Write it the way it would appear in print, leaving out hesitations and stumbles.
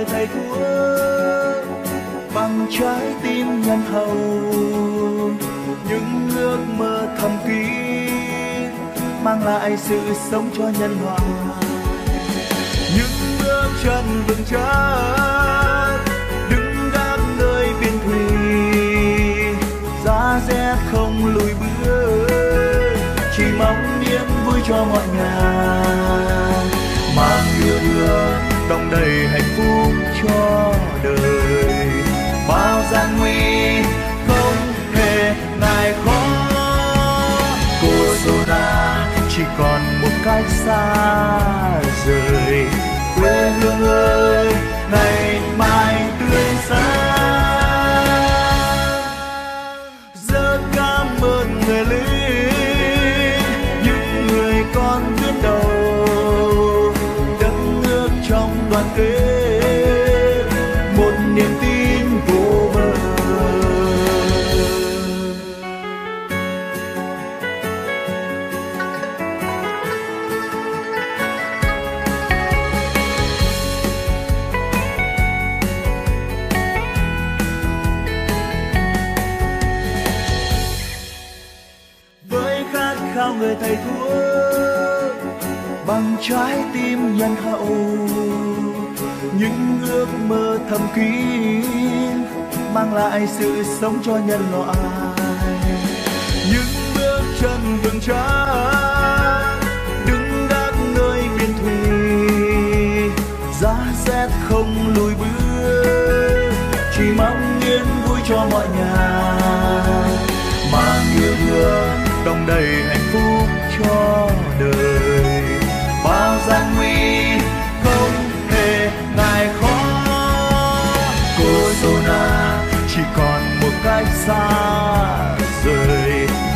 người thầy thuốc bằng trái tim nhân hậu, những ước mơ thầm kín mang lại sự sống cho nhân loại. Những bước chân vững chắc đứng gác nơi biên thùy, giá rét không lùi bước, chỉ mong niềm vui cho mọi nhà, mang yêu thương đong đầy hạnh phúc cho đời. Bao gian nguy không hề ngại khó, Corona chỉ còn một cách xa rời. Quê hương ơi, ngày mai tươi sáng. Rất cảm ơn người lính, những người con tuyến đầu, đất nước trong đoàn kết, một niềm tin vô bờ. Với khát khao người thầy thuốc bằng trái tim nhân hậu, những ước mơ thầm kín mang lại sự sống cho nhân loại. Những bước chân vững chắc đứng gác nơi biên thùy, giá rét không lùi bước, chỉ mong yên vui cho mọi nhà, mang yêu thương đong đầy hạnh phúc cho đời. Bao gian nguy không hề ngại khó, Corona chỉ còn một cách xa rời.